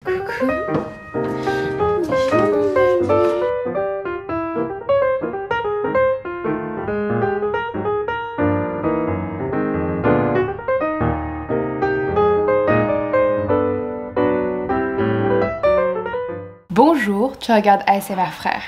Coucou. Bonjour, tu regardes ASMR Frère.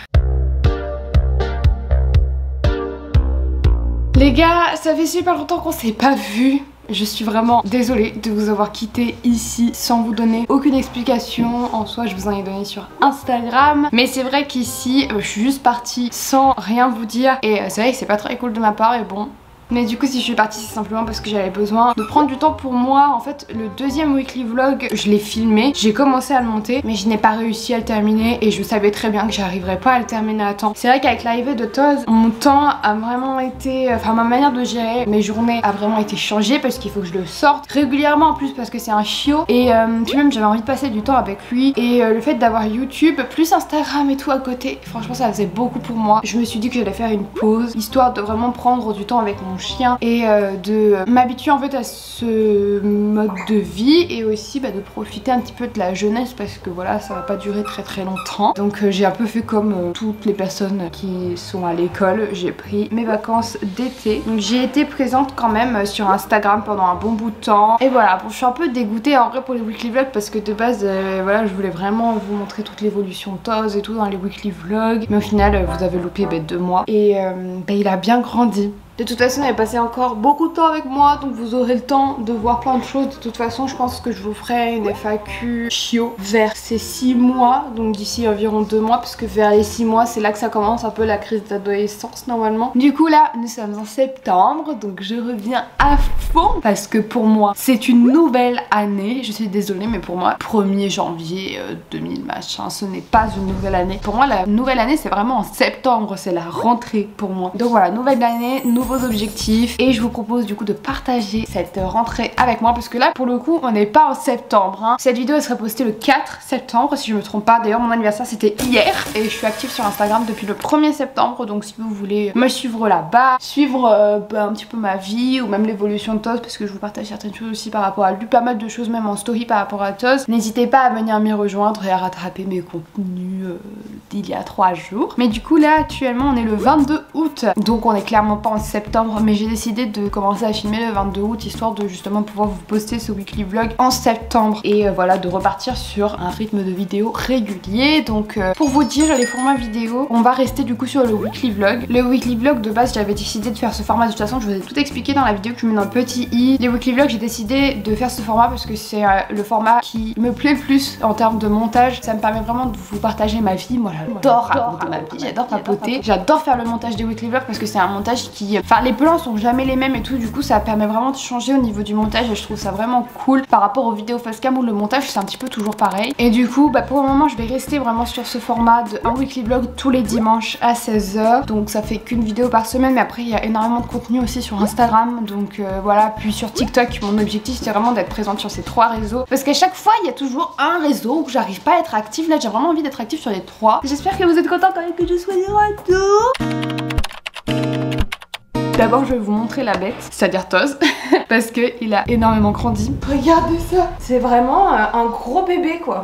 Les gars, ça fait super longtemps qu'on s'est pas vu. Je suis vraiment désolée de vous avoir quitté ici sans vous donner aucune explication. En soi, je vous en ai donné sur Instagram. Mais c'est vrai qu'ici, je suis juste partie sans rien vous dire. Et c'est vrai que c'est pas très cool de ma part, et bon. Mais du coup, si je suis partie, c'est simplement parce que j'avais besoin de prendre du temps pour moi. En fait, le deuxième weekly vlog, je l'ai filmé, j'ai commencé à le monter, mais je n'ai pas réussi à le terminer et je savais très bien que j'arriverais pas à le terminer à temps. C'est vrai qu'avec l'arrivée de Toz, mon temps a vraiment été... Enfin, ma manière de gérer mes journées a vraiment été changée parce qu'il faut que je le sorte régulièrement en plus parce que c'est un chiot. Et puis même, j'avais envie de passer du temps avec lui. Et le fait d'avoir YouTube, plus Instagram et tout à côté, franchement, ça faisait beaucoup pour moi. Je me suis dit que j'allais faire une pause, histoire de vraiment prendre du temps avec mon chien et de m'habituer en fait à ce mode de vie et aussi de profiter un petit peu de la jeunesse parce que voilà, ça va pas durer très longtemps. Donc j'ai un peu fait comme toutes les personnes qui sont à l'école, j'ai pris mes vacances d'été. Donc j'ai été présente quand même sur Instagram pendant un bon bout de temps et voilà, bon, je suis un peu dégoûtée en vrai pour les weekly vlogs parce que de base voilà, je voulais vraiment vous montrer toute l'évolution de Toz et tout dans les weekly vlogs, mais au final vous avez loupé 2 mois et il a bien grandi. De toute façon, il a passé encore beaucoup de temps avec moi, donc vous aurez le temps de voir plein de choses. De toute façon, je pense que je vous ferai une FAQ chiot vers ces 6 mois, donc d'ici environ 2 mois, parce que vers les 6 mois, c'est là que ça commence un peu la crise d'adolescence normalement. Du coup là, nous sommes en septembre, donc je reviens à fond, parce que pour moi, c'est une nouvelle année. Je suis désolée, mais pour moi, 1er janvier 2000 machin, ce n'est pas une nouvelle année. Pour moi, la nouvelle année, c'est vraiment en septembre, c'est la rentrée pour moi. Donc voilà, nouvelle année, nouveaux objectifs, et je vous propose du coup de partager cette rentrée avec moi parce que là pour le coup on n'est pas en septembre hein. Cette vidéo elle serait postée le 4 septembre si je me trompe pas, d'ailleurs mon anniversaire c'était hier et je suis active sur Instagram depuis le 1er septembre, donc si vous voulez me suivre là-bas, suivre un petit peu ma vie ou même l'évolution de Toz parce que je vous partage certaines choses aussi par rapport à lui, pas mal de choses même en story par rapport à Toz, n'hésitez pas à venir m'y rejoindre et à rattraper mes contenus d'il y a 3 jours. Mais du coup là actuellement on est le 22 août, donc on est clairement pas en septembre, mais j'ai décidé de commencer à filmer le 22 août histoire de justement pouvoir vous poster ce weekly vlog en septembre et voilà, de repartir sur un rythme de vidéo régulier. Donc pour vous dire les formats vidéo, on va rester du coup sur le weekly vlog. Le weekly vlog de base j'avais décidé de faire ce format, de toute façon je vous ai tout expliqué dans la vidéo que je mets dans le petit i. Les weekly vlogs j'ai décidé de faire ce format parce que c'est le format qui me plaît le plus en termes de montage. Ça me permet vraiment de vous partager ma vie. Moi j'adore raconter ma vie, j'adore papoter, j'adore faire le montage des weekly vlogs parce que c'est un montage qui... Enfin les plans sont jamais les mêmes et tout, du coup ça permet vraiment de changer au niveau du montage et je trouve ça vraiment cool par rapport aux vidéos facecam où le montage c'est un petit peu toujours pareil. Et du coup pour le moment je vais rester vraiment sur ce format de un weekly vlog tous les dimanches à 16 h, donc ça fait qu'une vidéo par semaine, mais après il y a énormément de contenu aussi sur Instagram, donc voilà. Puis sur TikTok, mon objectif c'est vraiment d'être présente sur ces 3 réseaux parce qu'à chaque fois il y a toujours un réseau où j'arrive pas à être active. Là j'ai vraiment envie d'être active sur les 3. J'espère que vous êtes contents quand même que je sois de retour. D'abord je vais vous montrer la bête, c'est-à-dire Toz, parce qu'il a énormément grandi. Regardez ça, c'est vraiment un gros bébé quoi.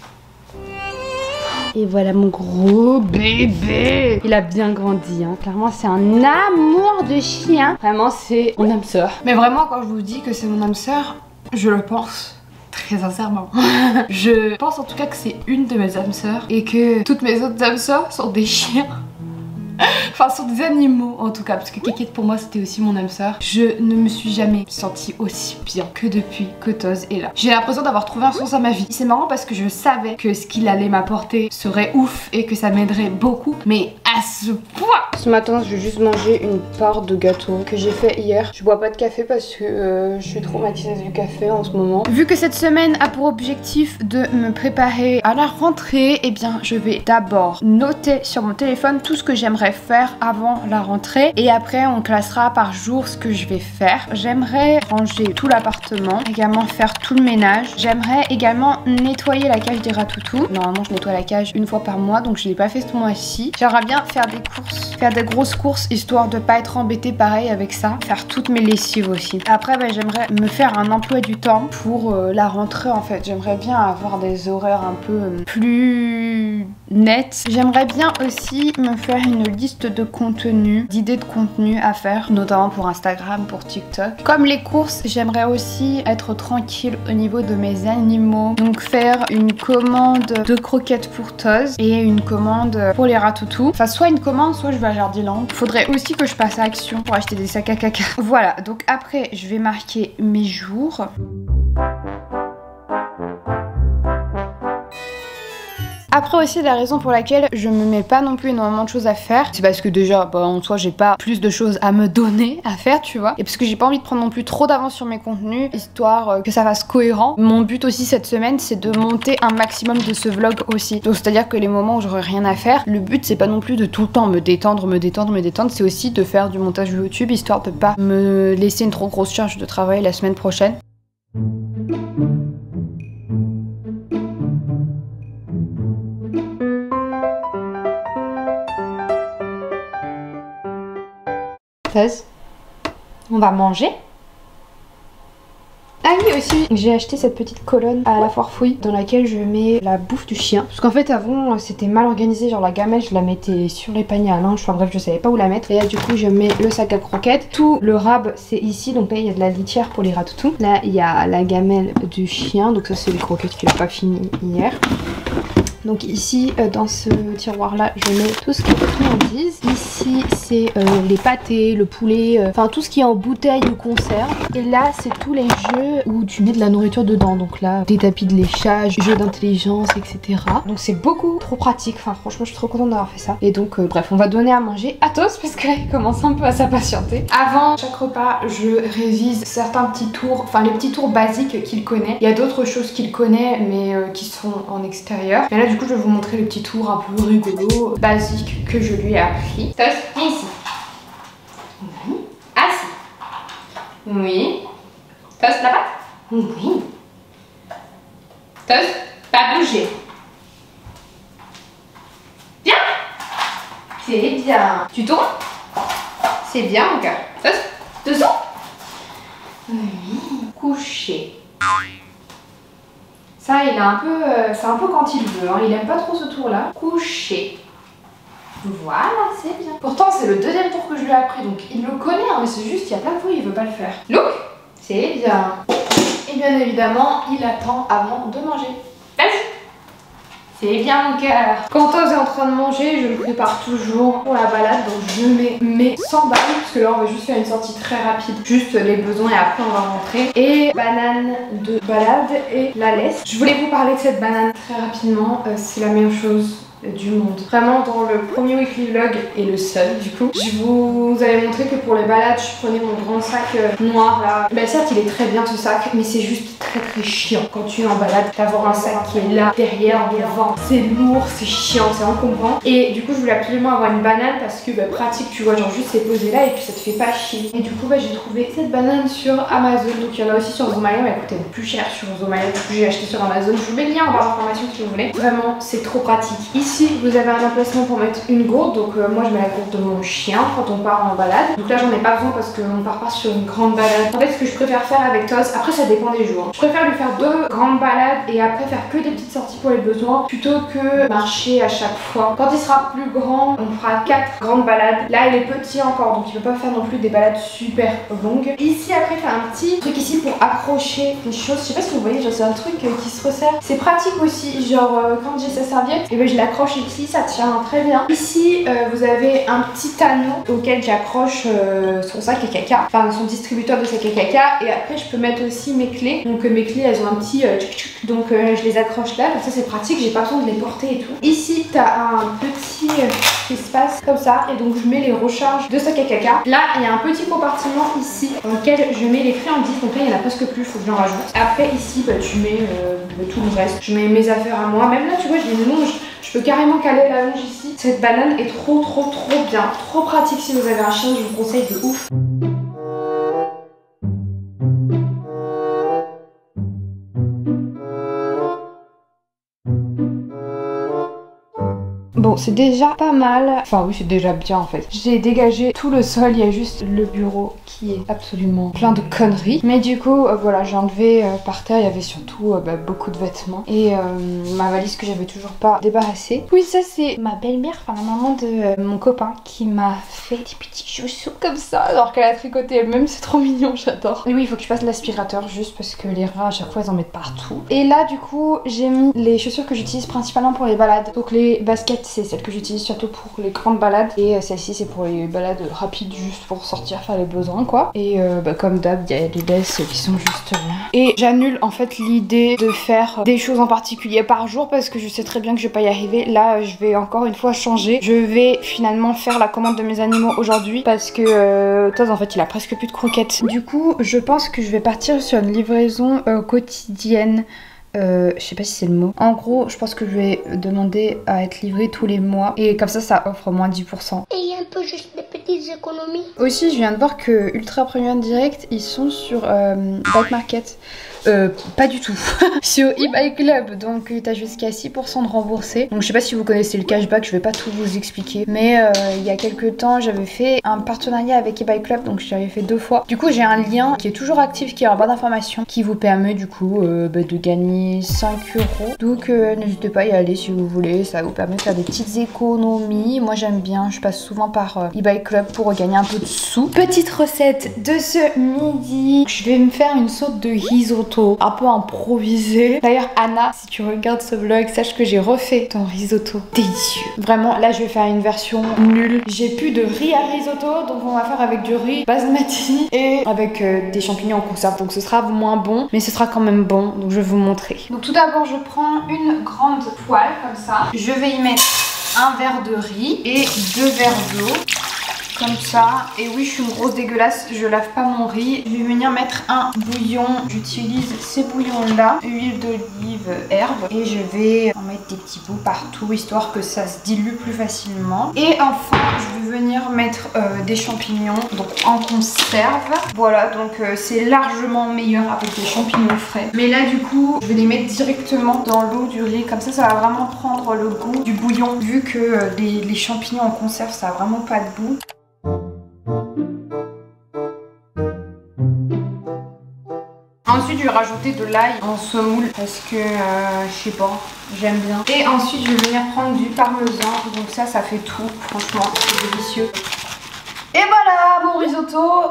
Et voilà mon gros bébé. Il a bien grandi hein. Clairement c'est un amour de chien. Vraiment c'est mon âme sœur. Mais vraiment quand je vous dis que c'est mon âme sœur, je le pense très sincèrement. Je pense en tout cas que c'est une de mes âmes sœurs et que toutes mes autres âmes sœurs sont des chiens. Enfin sont des animaux en tout cas, parce que Kékette pour moi c'était aussi mon âme sœur. Je ne me suis jamais sentie aussi bien que depuis que Toz est là. J'ai l'impression d'avoir trouvé un sens à ma vie. C'est marrant parce que je savais que ce qu'il allait m'apporter serait ouf et que ça m'aiderait beaucoup, mais à ce point. Ce matin je vais juste manger une part de gâteau que j'ai fait hier. Je bois pas de café parce que je suis traumatisée du café en ce moment. Vu que cette semaine a pour objectif de me préparer à la rentrée, eh bien je vais d'abord noter sur mon téléphone tout ce que j'aimerais faire avant la rentrée et après on classera par jour ce que je vais faire. J'aimerais ranger tout l'appartement, également faire tout le ménage. J'aimerais également nettoyer la cage des ratoutous. Normalement je nettoie la cage une fois par mois, donc je l'ai pas fait ce mois-ci. J'aimerais bien bien faire des courses, faire des grosses courses, histoire de pas être embêtée pareil avec ça. Faire toutes mes lessives aussi. Après, bah, j'aimerais me faire un emploi du temps pour la rentrée en fait. J'aimerais bien avoir des horaires un peu plus nets. J'aimerais bien aussi me faire une liste de contenu, d'idées de contenu à faire, notamment pour Instagram, pour TikTok. Comme les courses, j'aimerais aussi être tranquille au niveau de mes animaux. Donc faire une commande de croquettes pour Toz et une commande pour les ratoutous. Enfin, soit une commande, soit je vais à Jardiland. Faudrait aussi que je passe à Action pour acheter des sacs à caca. Voilà, donc après, je vais marquer mes jours. Après aussi la raison pour laquelle je me mets pas non plus énormément de choses à faire, c'est parce que déjà bah, en soi j'ai pas plus de choses à me donner à faire tu vois, et parce que j'ai pas envie de prendre non plus trop d'avance sur mes contenus, histoire que ça fasse cohérent. Mon but aussi cette semaine c'est de monter un maximum de ce vlog aussi, donc c'est à dire que les moments où j'aurai rien à faire, le but c'est pas non plus de tout le temps me détendre, c'est aussi de faire du montage YouTube histoire de pas me laisser une trop grosse charge de travail la semaine prochaine. On va manger. Ah oui aussi, j'ai acheté cette petite colonne à la foire fouille dans laquelle je mets la bouffe du chien. Parce qu'en fait avant c'était mal organisé, genre la gamelle je la mettais sur les paniers à linge, enfin bref je savais pas où la mettre. Et là du coup je mets le sac à croquettes. Tout le rab c'est ici, donc là il y a de la litière pour les ratoutous. Là il y a la gamelle du chien, donc ça c'est les croquettes qu'il a pas fini hier. Donc ici dans ce tiroir là je mets tout ce qui est friandises. Ici c'est les pâtés, le poulet, enfin tout ce qui est en bouteille ou conserve. Et là c'est tous les jeux où tu mets de la nourriture dedans. Donc là des tapis de léchage, jeux d'intelligence etc. Donc c'est beaucoup trop pratique, enfin franchement je suis trop contente d'avoir fait ça. Et donc bref on va donner à manger à Toz parce qu'il commence un peu à s'impatienter. Avant chaque repas je révise certains petits tours, enfin les petits tours basiques qu'il connaît. Il y a d'autres choses qu'il connaît mais qui sont en extérieur. Mais là du coup je vais vous montrer le petit tour un peu rigolo, basique que je lui ai appris. Toz, viens ici. Oui. Assis. Oui. Toz, la patte. Oui. Toz, pas bouger. Bien. C'est bien. Tu tournes. C'est bien mon cœur. Toz, dessous. Oui. Coucher. Ça, il est un peu, c'est un peu quand il veut, hein. Il aime pas trop ce tour-là. Coucher. Voilà, c'est bien. Pourtant, c'est le deuxième tour que je lui ai appris, donc il le connaît, hein, mais c'est juste, il y a plein de fois, il veut pas le faire. Look, c'est bien. Et bien évidemment, il attend avant de manger. Vas-y. C'est bien mon cœur. Quand Toz est en train de manger, je le prépare toujours pour la balade. Donc je mets mes 100 balles, parce que là on va juste faire une sortie très rapide. Juste les besoins et après on va rentrer. Et banane de balade et la laisse. Je voulais vous parler de cette banane très rapidement. C'est la meilleure chose du monde. Vraiment dans le premier weekly vlog et le seul du coup, je vous avais montré que pour les balades je prenais mon grand sac noir là. Bah certes il est très bien ce sac mais c'est juste très chiant quand tu es en balade d'avoir un sac qui est là derrière devant. C'est lourd, c'est chiant, c'est encombrant. Et du coup je voulais absolument avoir une banane parce que bah, pratique tu vois, genre juste c'est posé là et puis ça te fait pas chier. Et du coup bah, j'ai trouvé cette banane sur Amazon, donc il y en a aussi sur Zomalia mais elle coûtait plus cher sur Zomalia, du coup j'ai acheté sur Amazon. Je vous mets le lien en barre d'information si vous voulez. Vraiment c'est trop pratique. Ici vous avez un emplacement pour mettre une gourde, donc moi je mets la gourde de mon chien quand on part en balade. Donc là j'en ai pas besoin parce qu'on part pas sur une grande balade. En fait ce que je préfère faire avec Toz, après ça dépend des jours, je préfère lui faire 2 grandes balades et après faire que des petites sorties pour les besoins plutôt que marcher à chaque fois. Quand il sera plus grand on fera 4 grandes balades. Là il est petit encore donc il peut pas faire non plus des balades super longues. Ici après t'as un petit truc ici pour accrocher des choses, je sais pas si vous voyez, genre c'est un truc qui se resserre. C'est pratique aussi, genre quand j'ai sa serviette et ben je l'accroche ici, ça tient très bien. Ici vous avez un petit anneau auquel j'accroche son sac à caca, enfin son distributeur de sac à caca, et après je peux mettre aussi mes clés. Donc mes clés elles ont un petit donc je les accroche là, donc ça c'est pratique, j'ai pas besoin de les porter et tout. Ici t'as un petit espace comme ça et donc je mets les recharges de sac à caca. Là il y a un petit compartiment ici dans lequel je mets les friandises, donc là il y en a presque plus, faut que j'en rajoute. Après ici bah, tu mets tout le reste, je mets mes affaires à moi, même là tu vois j'ai une longe. Je peux carrément caler la longe ici. Cette banane est trop bien, trop pratique si vous avez un chien, je vous conseille de ouf. Bon, c'est déjà pas mal. Enfin oui, c'est déjà bien en fait. J'ai dégagé tout le sol, il y a juste le bureau qui est absolument plein de conneries. Mais du coup, voilà, j'ai enlevé par terre, il y avait surtout beaucoup de vêtements. Et ma valise que j'avais toujours pas débarrassée. Oui, ça c'est ma belle-mère, enfin la maman de mon copain qui m'a fait des petits chaussons comme ça. Alors qu'elle a tricoté elle-même, c'est trop mignon, j'adore. Et oui, il faut que je passe l'aspirateur juste parce que les rats à chaque fois ils en mettent partout. Et là du coup, j'ai mis les chaussures que j'utilise principalement pour les balades. Donc les baskets, c'est celles que j'utilise surtout pour les grandes balades. Et celle-ci c'est pour les balades rapides, juste pour sortir faire les besoins quoi. Et comme d'hab, il y a les laisses qui sont juste là. Et j'annule en fait l'idée de faire des choses en particulier par jour parce que je sais très bien que je vais pas y arriver. Là je vais encore une fois changer. Je vais finalement faire la commande de mes animaux aujourd'hui parce que Toz en fait il a presque plus de croquettes. Du coup je pense que je vais partir sur une livraison quotidienne. Je sais pas si c'est le mot. En gros, je pense que je vais demander à être livré tous les mois. Et comme ça offre moins 10%. Et un peu juste des petites économies. Aussi, je viens de voir que Ultra Premium Direct, ils sont sur Bike Market. Pas du tout. Sur eBay Club, donc t'as jusqu'à 6% de remboursé. Donc je sais pas si vous connaissez le cashback, je vais pas tout vous expliquer. Mais il y a quelques temps, j'avais fait un partenariat avec eBay Club, donc j'avais fait 2 fois. Du coup, j'ai un lien qui est toujours actif, qui est en barre d'informations, qui vous permet du coup de gagner 5 euros. Donc n'hésitez pas à y aller si vous voulez, ça vous permet de faire des petites économies. Moi j'aime bien, je passe souvent par eBay Club pour gagner un peu de sous. Petite recette de ce midi, je vais me faire une sorte de risotto un peu improvisé. D'ailleurs Anna, si tu regardes ce vlog, sache que j'ai refait ton risotto délicieux. Vraiment, là je vais faire une version nulle. J'ai plus de riz à risotto, donc on va faire avec du riz basmati et avec des champignons en conserve. Donc ce sera moins bon, mais ce sera quand même bon. Donc je vais vous montrer. Donc tout d'abord, je prends une grande poêle comme ça. Je vais y mettre un verre de riz et 2 verres d'eau. Comme ça. Et oui, je suis une grosse dégueulasse, je lave pas mon riz. Je vais venir mettre un bouillon. J'utilise ces bouillons là, huile d'olive, herbe. Et je vais en mettre des petits bouts partout, histoire que ça se dilue plus facilement. Et enfin, je vais venir mettre des champignons, donc en conserve. Voilà, donc c'est largement meilleur avec des champignons frais. Mais là du coup, je vais les mettre directement dans l'eau du riz. Comme ça va vraiment prendre le goût du bouillon. Vu que les champignons en conserve, ça a vraiment pas de goût. Ensuite je vais rajouter de l'ail en semoule parce que je sais pas, j'aime bien. Et ensuite je vais venir prendre du parmesan, donc ça fait tout, franchement c'est délicieux. Et voilà mon risotto.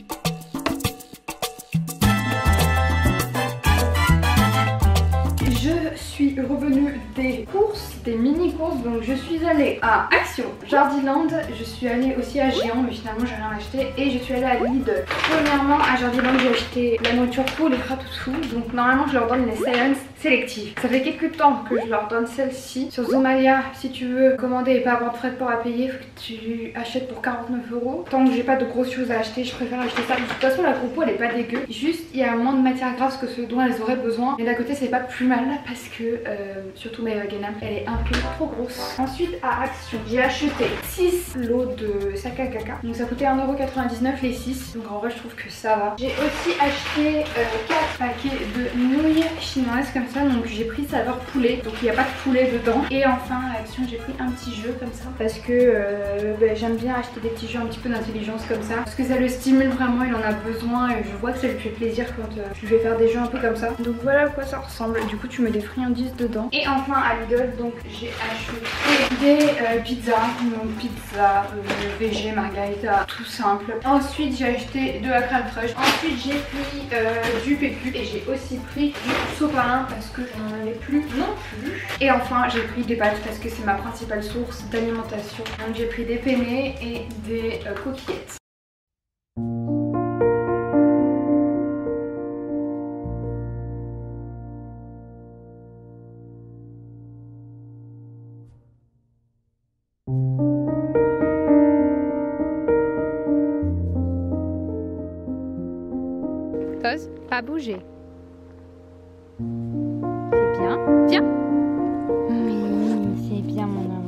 Je suis revenue des courses, des mini courses, donc je suis allée à Action, Jardiland, je suis allée aussi à Géant mais finalement j'ai rien acheté et je suis allée à Lidl. Premièrement à Jardiland j'ai acheté la nourriture pour les rats tout, donc normalement je leur donne les Science sélectives. Ça fait quelques temps que je leur donne celle-ci. Sur Zomalia, si tu veux commander et pas avoir de frais de port à payer, faut que tu achètes pour 49 €. Tant que j'ai pas de grosses choses à acheter, je préfère acheter ça. De toute façon la compo elle est pas dégueu, juste il y a moins de matière grasse que ce dont elles auraient besoin. Mais d'un côté c'est pas plus mal parce que surtout ma Wagenham elle est un peu trop grosse. Ensuite à Action j'ai acheté 6 lots de sac à caca, donc ça coûtait 1,99 € les 6, donc en vrai je trouve que ça va. J'ai aussi acheté 4 paquets de nouilles chinoises comme ça, donc j'ai pris saveur poulet, donc il n'y a pas de poulet dedans. Et enfin à Action j'ai pris un petit jeu comme ça parce que j'aime bien acheter des petits jeux un petit peu d'intelligence comme ça parce que ça le stimule vraiment, il en a besoin et je vois que ça lui fait plaisir quand je vais faire des jeux un peu comme ça. Donc voilà à quoi ça ressemble, du coup tu mets des friandises dedans. Et enfin à Lidl donc j'ai acheté des pizzas, donc pizza, VG, margarita, tout simple. Ensuite j'ai acheté de la crème fraîche. Ensuite j'ai pris du PQ et j'ai aussi pris du sopalin parce que je n'en avais plus non plus. Et enfin j'ai pris des pâtes parce que c'est ma principale source d'alimentation. Donc j'ai pris des penne et des coquillettes. Toz, pas bouger. C'est bien. Viens. Oui, c'est bien mon amour.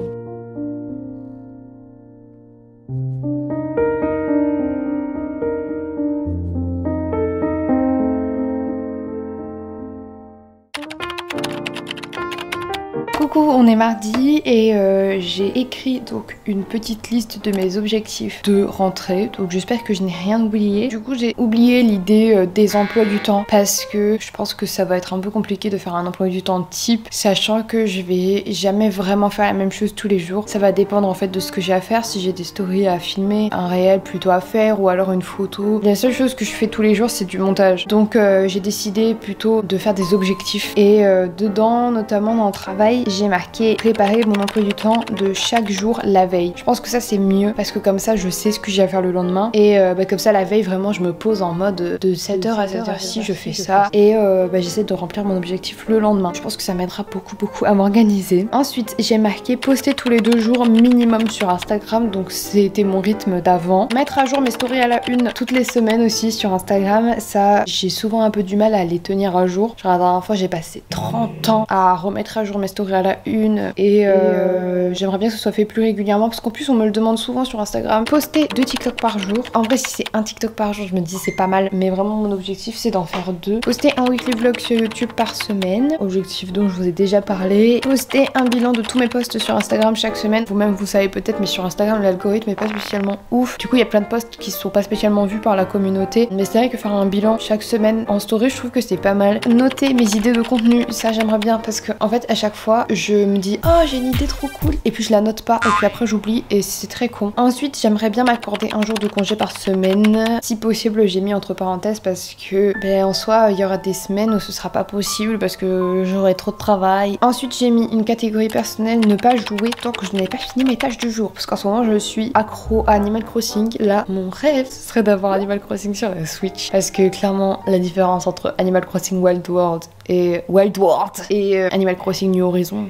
Coucou, on est mardi et j'ai écrit donc une petite liste de mes objectifs de rentrée. Donc j'espère que je n'ai rien oublié. Du coup j'ai oublié l'idée des emplois du temps parce que je pense que ça va être un peu compliqué de faire un emploi du temps type, sachant que je vais jamais vraiment faire la même chose tous les jours. Ça va dépendre en fait de ce que j'ai à faire, si j'ai des stories à filmer, un réel plutôt à faire ou alors une photo. La seule chose que je fais tous les jours c'est du montage. Donc j'ai décidé plutôt de faire des objectifs et dedans, notamment dans le travail, j'ai marqué préparer mon emploi du temps de chaque jour la veille. Je pense que ça c'est mieux parce que comme ça je sais ce que j'ai à faire le lendemain et comme ça la veille vraiment je me pose en mode de 7h à 7h je fais ça et j'essaie de remplir mon objectif le lendemain. Je pense que ça m'aidera beaucoup à m'organiser. Ensuite j'ai marqué poster tous les 2 jours minimum sur Instagram, donc c'était mon rythme d'avant. Mettre à jour mes stories à la une toutes les semaines aussi sur Instagram, ça j'ai souvent un peu du mal à les tenir à jour. Genre la dernière fois j'ai passé 30 ans à remettre à jour mes stories à la une et j'aimerais bien que ce soit fait plus régulièrement parce qu'en plus on me le demande souvent sur Instagram. Poster 2 TikTok par jour. En vrai si c'est un TikTok par jour je me dis c'est pas mal, mais vraiment mon objectif c'est d'en faire 2. Poster un weekly vlog sur YouTube par semaine, objectif dont je vous ai déjà parlé. Poster un bilan de tous mes posts sur Instagram chaque semaine. Vous-même vous savez peut-être, mais sur Instagram l'algorithme est pas spécialement ouf. Du coup il y a plein de posts qui sont pas spécialement vus par la communauté, mais c'est vrai que faire un bilan chaque semaine en story je trouve que c'est pas mal. Noter mes idées de contenu, ça j'aimerais bien parce que en fait à chaque fois je me dis oh j'ai une idée trop cool et puis je la note pas et puis après j'oublie et c'est très con. Ensuite j'aimerais bien m'accorder un jour de congé par semaine, si possible. J'ai mis entre parenthèses parce que en soi il y aura des semaines où ce sera pas possible parce que j'aurai trop de travail. Ensuite j'ai mis une catégorie personnelle, ne pas jouer tant que je n'ai pas fini mes tâches du jour parce qu'en ce moment je suis accro à Animal Crossing. Là mon rêve ce serait d'avoir Animal Crossing sur la Switch parce que clairement la différence entre Animal Crossing Wild World et Animal Crossing New Horizons,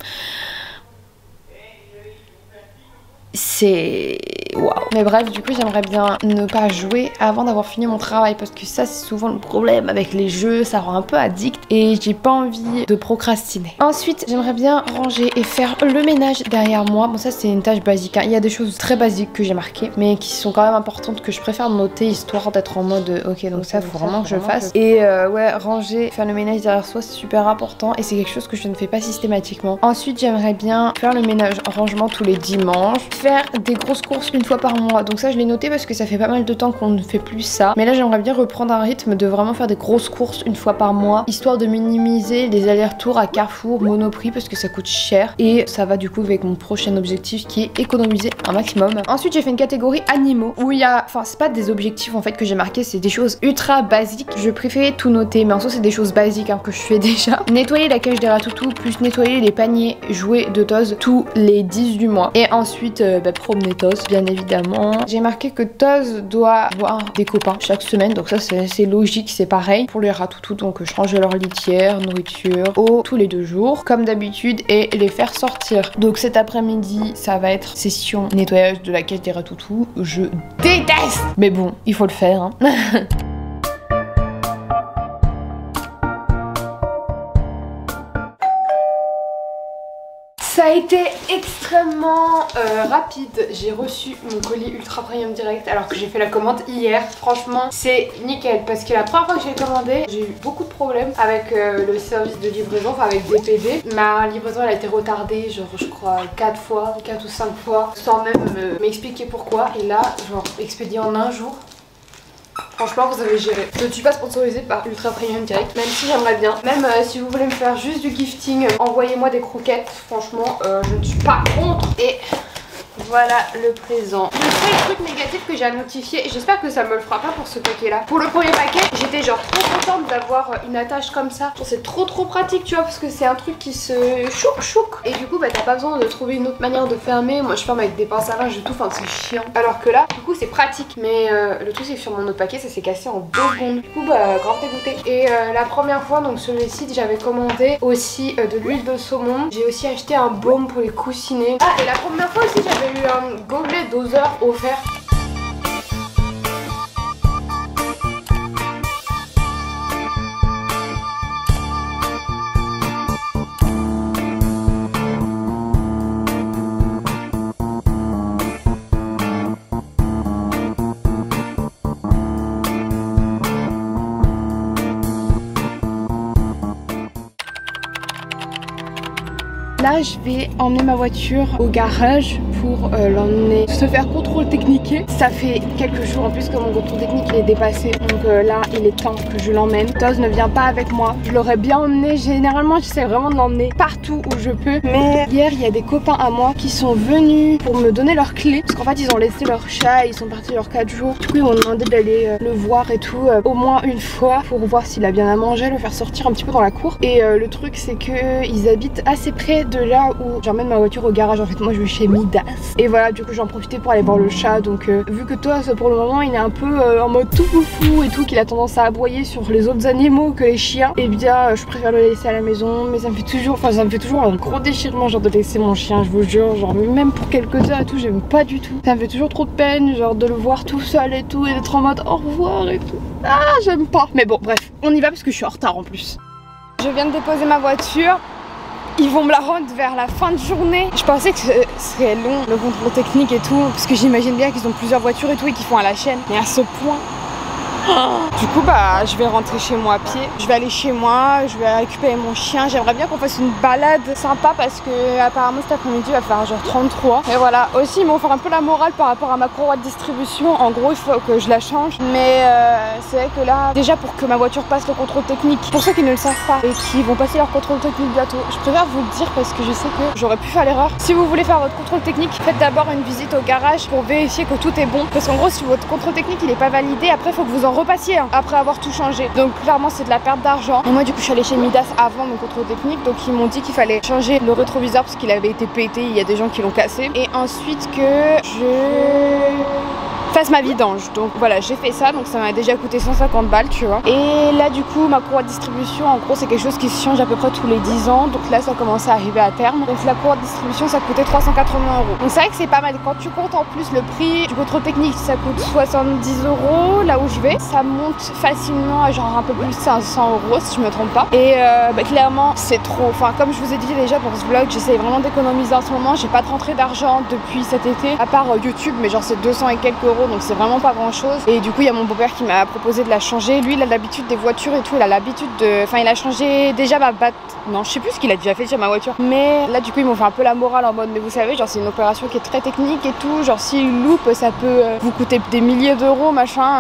c'est waouh. Mais bref, du coup j'aimerais bien ne pas jouer avant d'avoir fini mon travail parce que ça c'est souvent le problème avec les jeux, ça rend un peu addict et j'ai pas envie de procrastiner. Ensuite j'aimerais bien ranger et faire le ménage derrière moi. Bon ça c'est une tâche basique hein. Il y a des choses très basiques que j'ai marquées mais qui sont quand même importantes que je préfère noter histoire d'être en mode ok donc ça faut vraiment que je le fasse. Et ouais, ranger, faire le ménage derrière soi c'est super important et c'est quelque chose que je ne fais pas systématiquement. Ensuite j'aimerais bien faire le ménage, rangement tous les dimanches, faire des grosses courses une fois par mois. Donc ça je l'ai noté parce que ça fait pas mal de temps qu'on ne fait plus ça. Mais là j'aimerais bien reprendre un rythme de vraiment faire des grosses courses une fois par mois, histoire de minimiser les allers-retours à Carrefour, Monoprix parce que ça coûte cher. Et ça va du coup avec mon prochain objectif qui est économiser un maximum. Ensuite j'ai fait une catégorie animaux où il y a, enfin c'est pas des objectifs en fait que j'ai marqué, c'est des choses ultra basiques. Je préférais tout noter mais en soi c'est des choses basiques hein, que je fais déjà. Nettoyer la cage des ratoutous plus nettoyer les paniers jouets de Toz tous les 10 du mois. Et ensuite promener Toz bien évidemment. J'ai marqué que Toz doit voir des copains chaque semaine, donc ça c'est logique, c'est pareil pour les ratoutous. Donc je range leur litière, nourriture, eau tous les 2 jours comme d'habitude et les faire sortir. Donc cet après-midi ça va être session nettoyage de la cage des ratoutous. Je déteste mais bon il faut le faire hein. Ça a été extrêmement rapide. J'ai reçu mon colis Ultra Premium direct alors que j'ai fait la commande hier. Franchement c'est nickel parce que la première fois que j'ai commandé j'ai eu beaucoup de problèmes avec le service de livraison, enfin avec DPD. Ma livraison elle a été retardée genre je crois 4 ou 5 fois sans même m'expliquer pourquoi. Et là genre expédié en un jour. Franchement vous avez géré. Je ne suis pas sponsorisée par Ultra Premium Direct, même si j'aimerais bien. Même si vous voulez me faire juste du gifting, envoyez-moi des croquettes. Franchement je ne suis pas contre. Et voilà le présent. Le seul truc négatif que j'ai à notifier, et j'espère que ça me le fera pas pour ce paquet là. Pour le premier paquet, j'étais genre trop contente d'avoir une attache comme ça. C'est trop pratique tu vois, parce que c'est un truc qui se chouk. Et du coup t'as pas besoin de trouver une autre manière de fermer. Moi je ferme avec des pinces à linge et tout, enfin c'est chiant. Alors que là, du coup c'est pratique. Mais le truc c'est que sur mon autre paquet ça s'est cassé en 2 secondes. Du coup grave dégoûté. Et la première fois donc sur le site j'avais commandé aussi de l'huile de saumon. J'ai aussi acheté un baume pour les coussinets. Ah et la première fois aussi j'avais eu un gobelet doseur offert. Là je vais emmener ma voiture au garage pour l'emmener se faire contrôle technique. Ça fait quelques jours en plus que mon contrôle technique il est dépassé, donc là il est temps que je l'emmène. Toz ne vient pas avec moi, je l'aurais bien emmené, généralement j'essaie vraiment de l'emmener partout où je peux, mais hier il y a des copains à moi qui sont venus pour me donner leurs clés, parce qu'en fait ils ont laissé leur chat, ils sont partis leurs 4 jours, du coup ils m'ont demandé d'aller le voir et tout au moins une fois pour voir s'il a bien à manger, le faire sortir un petit peu dans la cour. Et le truc c'est que ils habitent assez près de là où j'emmène ma voiture au garage. En fait moi je vais chez Midas et voilà, du coup j'en profitais pour aller voir le chat. Donc vu que Toz pour le moment il est un peu en mode tout foufou et tout, qu'il a tendance à aboyer sur les autres animaux que les chiens, et bien je préfère le laisser à la maison. Mais ça me fait toujours un gros déchirement genre de laisser mon chien, je vous jure, genre même pour quelques heures et tout, j'aime pas du tout. Ça me fait toujours trop de peine genre de le voir tout seul et tout, et d'être en mode au revoir et tout. Ah j'aime pas. Mais bon bref, on y va parce que je suis en retard en plus. Je viens de déposer ma voiture. Ils vont me la rendre vers la fin de journée. Je pensais que ce serait long le contrôle technique et tout, parce que j'imagine bien qu'ils ont plusieurs voitures et tout et qu'ils font à la chaîne. Mais à ce point. Du coup bah je vais rentrer chez moi à pied. Je vais aller chez moi, je vais récupérer mon chien. J'aimerais bien qu'on fasse une balade sympa parce que apparemment cet après-midi il va faire genre 33. Et voilà, aussi ils m'ont fait un peu la morale par rapport à ma courroie de distribution. En gros il faut que je la change. Mais c'est vrai que là, déjà pour que ma voiture passe le contrôle technique, pour ceux qui ne le savent pas et qui vont passer leur contrôle technique bientôt, je préfère vous le dire parce que je sais que j'aurais pu faire l'erreur. Si vous voulez faire votre contrôle technique, faites d'abord une visite au garage pour vérifier que tout est bon. Parce qu'en gros si votre contrôle technique il est pas validé, après il faut que vous en repassier après avoir tout changé. Donc clairement c'est de la perte d'argent. Et moi du coup je suis allée chez Midas avant mon contrôle technique, donc ils m'ont dit qu'il fallait changer le rétroviseur parce qu'il avait été pété, il y a des gens qui l'ont cassé. Et ensuite que je fasse ma vidange. Donc voilà, j'ai fait ça, donc ça m'a déjà coûté 150 balles, tu vois. Et là du coup ma courroie de distribution, en gros c'est quelque chose qui se change à peu près tous les 10 ans. Donc là ça commence à arriver à terme. Donc la courroie de distribution ça coûtait 380 €. Donc c'est vrai que c'est pas mal. Quand tu comptes en plus le prix du contrôle technique, ça coûte 70 € là où je vais. Ça monte facilement à genre un peu plus de 500 € si je me trompe pas. Et bah, clairement c'est trop. Enfin comme je vous ai dit déjà pour ce vlog, j'essaye vraiment d'économiser en ce moment. J'ai pas de rentrée d'argent depuis cet été, à part YouTube, mais genre c'est 200 et quelques euros, donc c'est vraiment pas grand chose. Et du coup il y a mon beau-père qui m'a proposé de la changer. Lui il a l'habitude des voitures et tout, il a l'habitude de... Enfin il a changé déjà ma batte. Non je sais plus ce qu'il a déjà fait sur ma voiture. Mais là du coup ils m'ont fait un peu la morale en mode mais vous savez genre c'est une opération qui est très technique et tout. Genre s'il loupe ça peut vous coûter des milliers d'euros machin.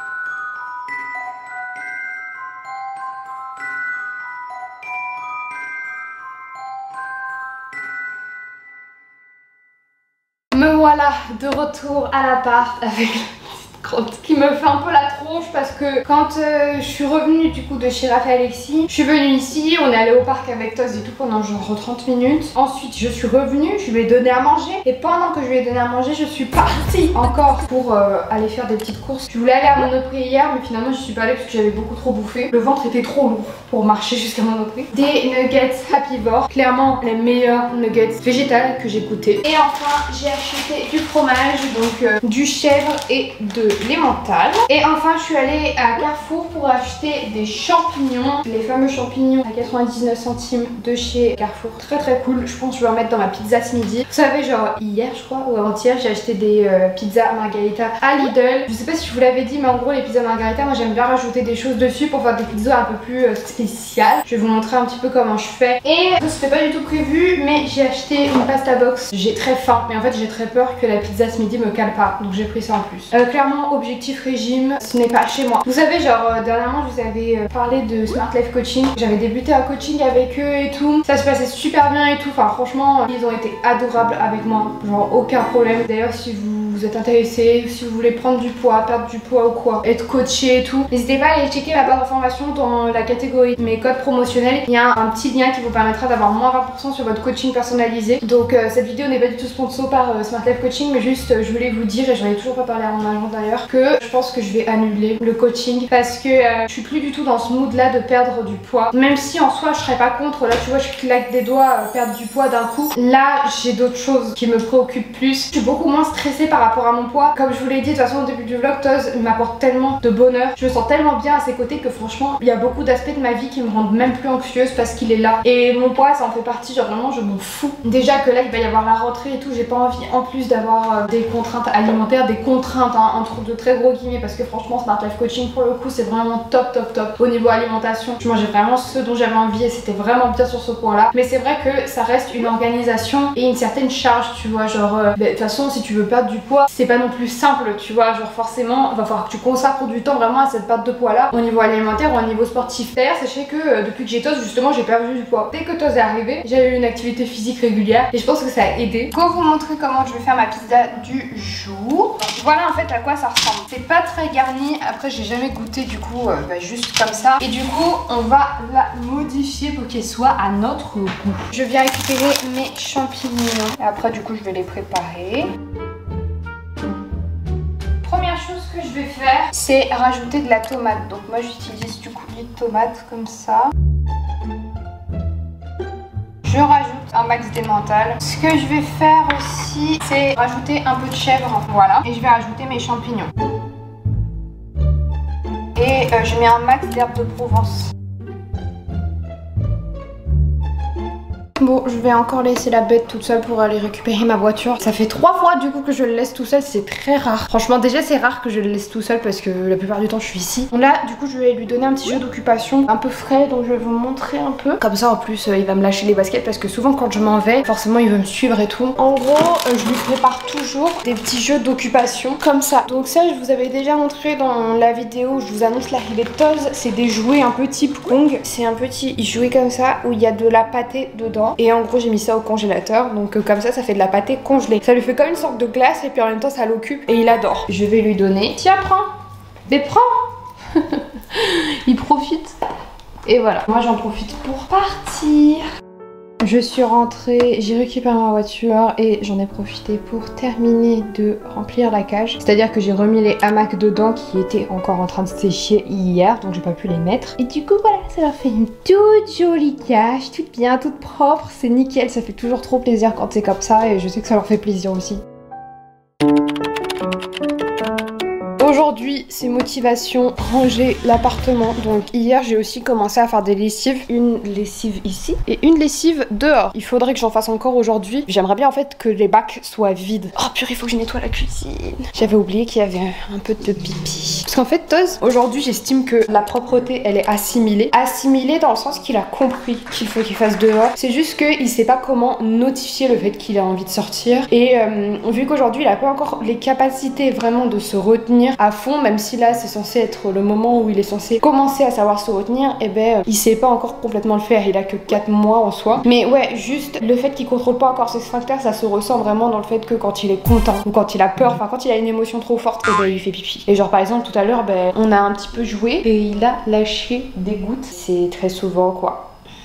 Me voilà de retour à l'appart avec la petite crotte qui me fait un peu la tronche parce que quand je suis revenue du coup de chez Raphaël Alexis, je suis venue ici, on est allé au parc avec Toz et tout pendant genre 30 minutes. Ensuite je suis revenue, je lui ai donné à manger et pendant que je lui ai donné à manger je suis partie encore pour aller faire des petites courses. Je voulais aller à Monoprix hier mais finalement je suis pas allée parce que j'avais beaucoup trop bouffé. Le ventre était trop lourd pour marcher jusqu'à Monoprix. Des nuggets Happy-Vor, clairement les meilleurs nuggets végétales que j'ai goûté. Et enfin j'ai acheté du fromage, donc du chèvre et de l'emmental. Et enfin je suis allée à Carrefour pour acheter des champignons, les fameux champignons à 99 centimes de chez Carrefour. Très très cool, je pense que je vais en mettre dans ma pizza ce midi. Vous savez genre hier je crois ou avant-hier j'ai acheté des pizzas margarita à Lidl. Je sais pas si je vous l'avais dit mais en gros les pizzas margarita moi j'aime bien rajouter des choses dessus pour faire des pizzas un peu plus spéciales. Je vais vous montrer un petit peu comment je fais. Et ça c'était pas du tout prévu mais j'ai acheté une pasta box. J'ai très faim mais en fait j'ai très peur que la pizza ce midi me cale pas, donc j'ai pris ça en plus. Clairement objectif régime, ce n'est pas chez moi. Vous savez genre dernièrement je vous avais parlé de Smart Life Coaching. J'avais débuté un coaching avec eux et tout. Ça se passait super bien et tout. Enfin franchement ils ont été adorables avec moi. Genre aucun problème. D'ailleurs si vous êtes intéressé, si vous voulez prendre du poids, perdre du poids ou quoi, être coaché et tout, n'hésitez pas à aller checker la barre d'information dans la catégorie mes codes promotionnels. Il y a un petit lien qui vous permettra d'avoir moins 20% sur votre coaching personnalisé. Donc cette vidéo n'est pas du tout sponsor par Smart Life Coaching, mais juste je voulais vous dire, et j'en ai toujours pas parlé à mon agent d'ailleurs, que je pense que je vais annuler le coaching parce que je suis plus du tout dans ce mood là de perdre du poids. Même si en soi je serais pas contre, là tu vois je claque des doigts perdre du poids d'un coup. Là j'ai d'autres choses qui me préoccupent plus. Je suis beaucoup moins stressée par rapport à mon poids. Comme je vous l'ai dit de toute façon au début du vlog, Toz m'apporte tellement de bonheur, je me sens tellement bien à ses côtés que franchement il y a beaucoup d'aspects de ma vie qui me rendent même plus anxieuse parce qu'il est là. Et mon poids ça en fait partie, genre vraiment je m'en fous. Déjà que là il va y avoir la rentrée et tout, j'ai pas envie en plus d'avoir des contraintes alimentaires, des contraintes entre de très gros guillemets, parce que franchement Smart Life Coaching pour le coup c'est vraiment top au niveau alimentation. Je mangeais vraiment ce dont j'avais envie et c'était vraiment bien sur ce point là. Mais c'est vrai que ça reste une organisation et une certaine charge, tu vois, genre de toute façon si tu veux perdre du poids c'est pas non plus simple, tu vois, genre forcément il va falloir que tu consacres du temps vraiment à cette perte de poids là au niveau alimentaire ou au niveau sportif. D'ailleurs sachez que depuis que j'ai Toz justement j'ai perdu du poids. Dès que Toz est arrivé j'ai eu une activité physique régulière et je pense que ça a aidé. Pour vous montrer comment je vais faire ma pizza du jour, donc voilà en fait à quoi ça ressemble. C'est pas très garni, après j'ai jamais goûté du coup juste comme ça, et du coup on va la modifier pour qu'elle soit à notre goût. Je viens récupérer mes champignons et après du coup je vais les préparer. Première chose que je vais faire c'est rajouter de la tomate, donc moi j'utilise du coulis de tomate comme ça. Je rajoute un max d'emmental. Ce que je vais faire aussi c'est rajouter un peu de chèvre, voilà, et je vais rajouter mes champignons. Et je mets un max d'herbes de Provence. Bon, je vais encore laisser la bête toute seule pour aller récupérer ma voiture. Ça fait 3 fois du coup que je le laisse tout seul, c'est très rare. Franchement déjà c'est rare que je le laisse tout seul parce que la plupart du temps je suis ici. Donc là du coup je vais lui donner un petit jeu d'occupation un peu frais, donc je vais vous montrer un peu. Comme ça en plus il va me lâcher les baskets parce que souvent quand je m'en vais, forcément il veut me suivre et tout. En gros je lui prépare toujours des petits jeux d'occupation comme ça. Donc ça je vous avais déjà montré dans la vidéo où je vous annonce l'arrivée de Toz. C'est des jouets un peu type Kong. C'est un petit jouet comme ça où il y a de la pâtée dedans. Et en gros j'ai mis ça au congélateur, donc comme ça fait de la pâtée congelée. Ça lui fait comme une sorte de glace et puis en même temps ça l'occupe et il adore. Je vais lui donner. Tiens prends. Mais prends. Il profite. Et voilà, moi j'en profite pour partir. Je suis rentrée, j'ai récupéré ma voiture et j'en ai profité pour terminer de remplir la cage. C'est-à-dire que j'ai remis les hamacs dedans qui étaient encore en train de sécher hier, donc j'ai pas pu les mettre. Et du coup voilà, ça leur fait une toute jolie cage, toute bien, toute propre, c'est nickel. Ça fait toujours trop plaisir quand c'est comme ça et je sais que ça leur fait plaisir aussi. Aujourd'hui, c'est motivation, ranger l'appartement. Donc hier, j'ai aussi commencé à faire des lessives. Une lessive ici et une lessive dehors. Il faudrait que j'en fasse encore aujourd'hui. J'aimerais bien en fait que les bacs soient vides. Oh purée, il faut que je nettoie la cuisine. J'avais oublié qu'il y avait un peu de pipi. Parce qu'en fait, Toz, aujourd'hui, j'estime que la propreté, elle est assimilée. Assimilée dans le sens qu'il a compris qu'il faut qu'il fasse dehors. C'est juste qu'il sait pas comment notifier le fait qu'il a envie de sortir. Et vu qu'aujourd'hui, il a pas encore les capacités vraiment de se retenir à fond, même si là c'est censé être le moment où il est censé commencer à savoir se retenir, et ben il sait pas encore complètement le faire, il a que 4 mois en soi. Mais ouais, juste le fait qu'il contrôle pas encore ses sphincters, ça se ressent vraiment dans le fait que quand il est content ou quand il a peur, enfin quand il a une émotion trop forte, et ben il fait pipi. Et genre par exemple tout à l'heure, ben on a un petit peu joué et il a lâché des gouttes. C'est très souvent quoi.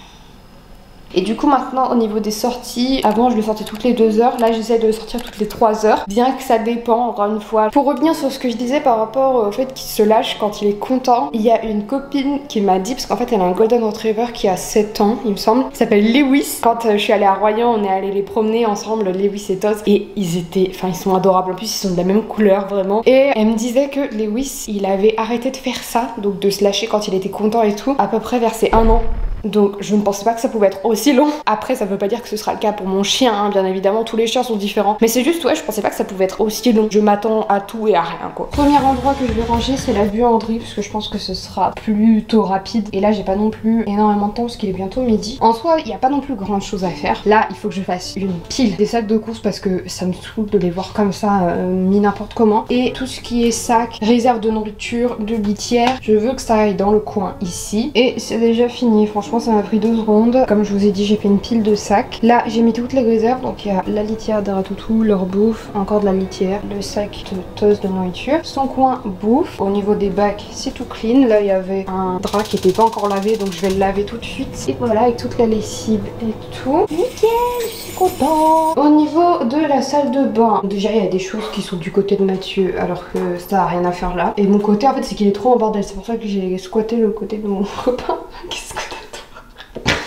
Et du coup maintenant au niveau des sorties, avant je le sortais toutes les 2 heures, là j'essaie de le sortir toutes les 3 heures, bien que ça dépend encore une fois. Pour revenir sur ce que je disais par rapport au fait qu'il se lâche quand il est content, il y a une copine qui m'a dit, parce qu'en fait elle a un Golden Retriever qui a 7 ans il me semble, il s'appelle Lewis. Quand je suis allée à Royan, on est allé les promener ensemble, Lewis et Toz, et ils sont adorables, en plus ils sont de la même couleur vraiment. Et elle me disait que Lewis il avait arrêté de faire ça, donc de se lâcher quand il était content et tout, à peu près vers ses 1 an. Donc je ne pensais pas que ça pouvait être aussi long. Après ça veut pas dire que ce sera le cas pour mon chien, hein. Bien évidemment tous les chiens sont différents. Mais c'est juste ouais, je pensais pas que ça pouvait être aussi long. Je m'attends à tout et à rien quoi. Premier endroit que je vais ranger c'est la buanderie, parce que je pense que ce sera plutôt rapide. Et là j'ai pas non plus énormément de temps parce qu'il est bientôt midi. En soi il n'y a pas non plus grand chose à faire. Là il faut que je fasse une pile des sacs de courses parce que ça me saoule de les voir comme ça mis n'importe comment. Et tout ce qui est sac, réserve de nourriture, de litière, je veux que ça aille dans le coin ici. Et c'est déjà fini, franchement ça m'a pris 2 secondes. Comme je vous ai dit j'ai fait une pile de sacs. Là j'ai mis toutes les réserves, donc il y a la litière de Ratoutou, leur bouffe, encore de la litière, le sac de Toz de nourriture, son coin bouffe. Au niveau des bacs c'est tout clean. Là il y avait un drap qui était pas encore lavé, donc je vais le laver tout de suite. Et voilà, avec toute la lessive et tout. Nickel, je suis contente. Au niveau de la salle de bain, déjà il y a des choses qui sont du côté de Mathieu alors que ça a rien à faire là. Et mon côté en fait c'est qu'il est trop en bordel, c'est pour ça que j'ai squatté le côté de mon copain. Qu'est-ce que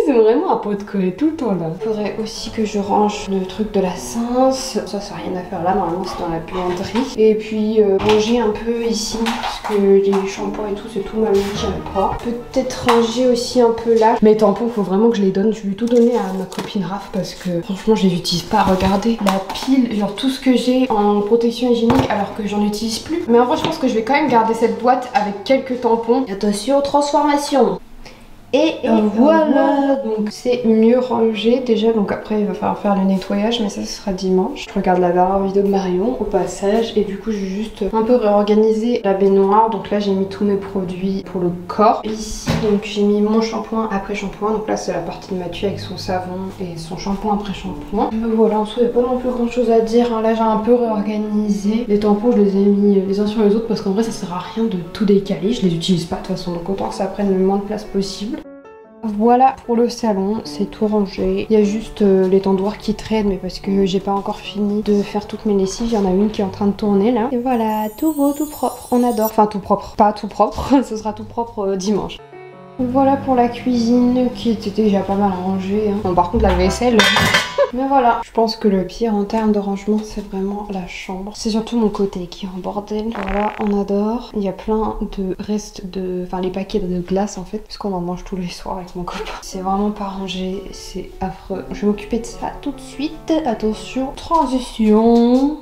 c'est vraiment un pot de coller tout le temps là. Faudrait aussi que je range le truc de la Sens. Ça rien à faire là, normalement c'est dans la buanderie. Et puis ranger un peu ici, parce que les shampoings et tout, c'est tout mamie qui aime pas. Peut-être ranger aussi un peu là. Mes tampons, faut vraiment que je les donne. Je vais tout donner à ma copine Raph parce que franchement, je les utilise pas. Regardez la pile, genre tout ce que j'ai en protection hygiénique alors que j'en utilise plus. Mais en vrai, je pense que je vais quand même garder cette boîte avec quelques tampons. Attention, transformation. Et voilà, donc c'est mieux rangé déjà, donc après il va falloir faire le nettoyage, mais ça ce sera dimanche. Je regarde la dernière vidéo de Marion au passage et du coup j'ai juste un peu réorganisé la baignoire. Donc là j'ai mis tous mes produits pour le corps. Ici donc j'ai mis mon shampoing après shampoing, donc là c'est la partie de Mathieu avec son savon et son shampoing après shampoing. Mais voilà, en soi il n'y a pas non plus grand chose à dire, hein. Là j'ai un peu réorganisé. Les tampons je les ai mis les uns sur les autres parce qu'en vrai ça sert à rien de tout décaler, je les utilise pas de toute façon, donc autant que ça prenne le moins de place possible. Voilà pour le salon, c'est tout rangé. Il y a juste les tendoirs qui traînent, mais parce que j'ai pas encore fini de faire toutes mes lessives. Il y en a une qui est en train de tourner là. Et voilà, tout beau, tout propre. On adore. Enfin, tout propre. Pas tout propre, ce sera tout propre dimanche. Voilà pour la cuisine qui était déjà pas mal rangée. Hein. Bon, par contre, la vaisselle. Mais voilà, je pense que le pire en termes de rangement, c'est vraiment la chambre. C'est surtout mon côté qui est en bordel. Voilà, on adore. Il y a plein de restes de... Enfin, les paquets de glace en fait, puisqu'on en mange tous les soirs avec mon copain. C'est vraiment pas rangé, c'est affreux. Je vais m'occuper de ça tout de suite. Attention, transition.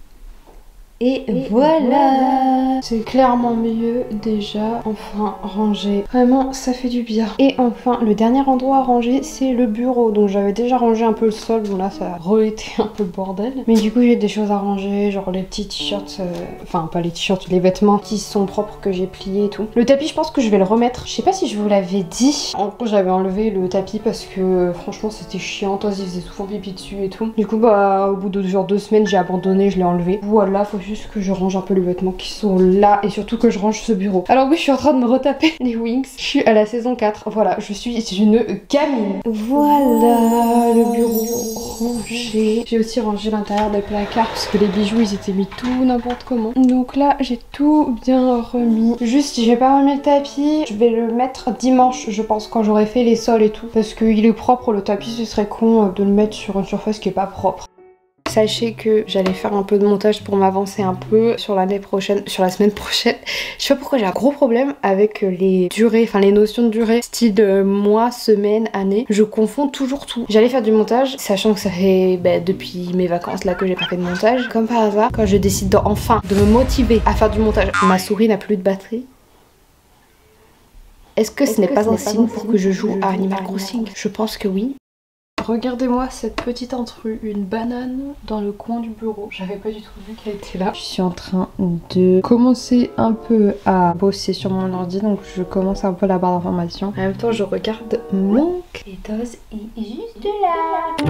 Et voilà, c'est clairement mieux déjà, enfin rangé, vraiment ça fait du bien. Et enfin le dernier endroit à ranger c'est le bureau, donc j'avais déjà rangé un peu le sol, bon là ça a re-été un peu le bordel. Mais du coup j'ai des choses à ranger, genre les petits t-shirts, enfin pas les t-shirts, les vêtements qui sont propres que j'ai pliés et tout. Le tapis je pense que je vais le remettre, je sais pas si je vous l'avais dit. En gros j'avais enlevé le tapis parce que franchement c'était chiant, toi il faisait souvent pipi dessus et tout. Du coup bah au bout de genre 2 semaines j'ai abandonné, je l'ai enlevé. Voilà, faut juste que je range un peu les vêtements qui sont là et surtout que je range ce bureau. Alors oui, je suis en train de me retaper les Wings. Je suis à la saison 4. Voilà, je suis une gamine. Voilà le bureau rangé. J'ai aussi rangé l'intérieur des placards parce que les bijoux ils étaient mis tout n'importe comment. Donc là, j'ai tout bien remis. Juste, j'ai pas remis le tapis. Je vais le mettre dimanche, je pense, quand j'aurai fait les sols et tout. Parce qu'il est propre le tapis, ce serait con de le mettre sur une surface qui est pas propre. Sachez que j'allais faire un peu de montage pour m'avancer un peu sur l'année prochaine, sur la semaine prochaine. Je sais pas pourquoi j'ai un gros problème avec les durées, enfin les notions de durée, style mois, semaine, année. Je confonds toujours tout. J'allais faire du montage, sachant que ça fait depuis mes vacances là que j'ai pas fait de montage. Comme par hasard, quand je décide enfin de me motiver à faire du montage, ma souris n'a plus de batterie. Est-ce que ce n'est pas un signe pour que je joue à Animal Crossing? Je pense que oui. Regardez-moi cette petite intrus, une banane dans le coin du bureau. J'avais pas du tout vu qu'elle était là. Je suis en train de commencer un peu à bosser sur mon ordi, donc je commence un peu la barre d'information. En même temps, je regarde mon Clétos est juste là.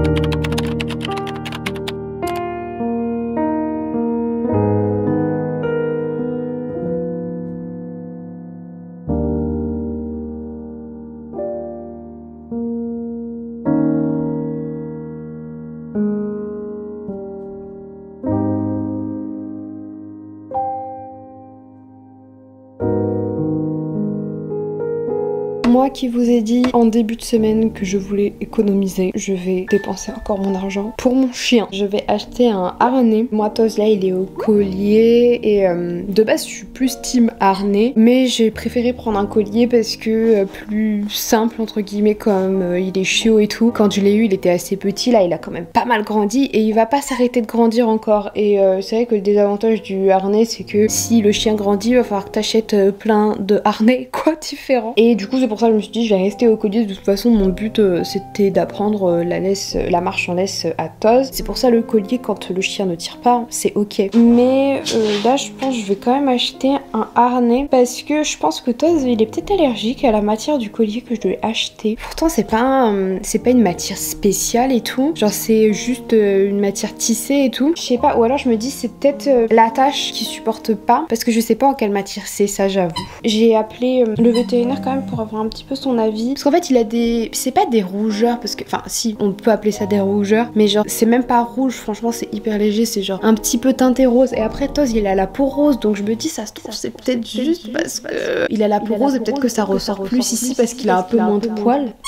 Moi qui vous ai dit en début de semaine que je voulais économiser, je vais dépenser encore mon argent pour mon chien. Je vais acheter un harnais. Moi Toz là il est au collier et de base je suis plus team harnais, mais j'ai préféré prendre un collier parce que plus simple entre guillemets, comme il est chiot et tout. Quand je l'ai eu il était assez petit, là il a quand même pas mal grandi et il va pas s'arrêter de grandir encore. Et c'est vrai que le désavantage du harnais c'est que si le chien grandit il va falloir que t'achètes plein de harnais quoi différents. Et du coup c'est pour ça que je me suis dit je vais rester au collier. De toute façon mon but c'était d'apprendre la marche en laisse à Toz. C'est pour ça le collier quand le chien ne tire pas c'est ok. Mais là je pense que je vais quand même acheter un harnais parce que je pense que Toz il est peut-être allergique à la matière du collier que je dois acheter. Pourtant c'est pas une matière spéciale et tout. Genre c'est juste une matière tissée et tout. Je sais pas, ou alors je me dis c'est peut-être l'attache qui supporte pas parce que je sais pas en quelle matière c'est, ça j'avoue. J'ai appelé le vétérinaire quand même pour avoir un petit peu son avis. Parce qu'en fait il a des... c'est pas des rougeurs parce que... Enfin si, on peut appeler ça des rougeurs. Mais genre c'est même pas rouge, franchement c'est hyper léger. C'est genre un petit peu teinté rose. Et après Toz il a la peau rose. Donc je me dis ça se trouve c'est peut-être juste parce que... il a la peau rose et peut-être que ça ressort plus ici parce qu'il a un peu moins de poils.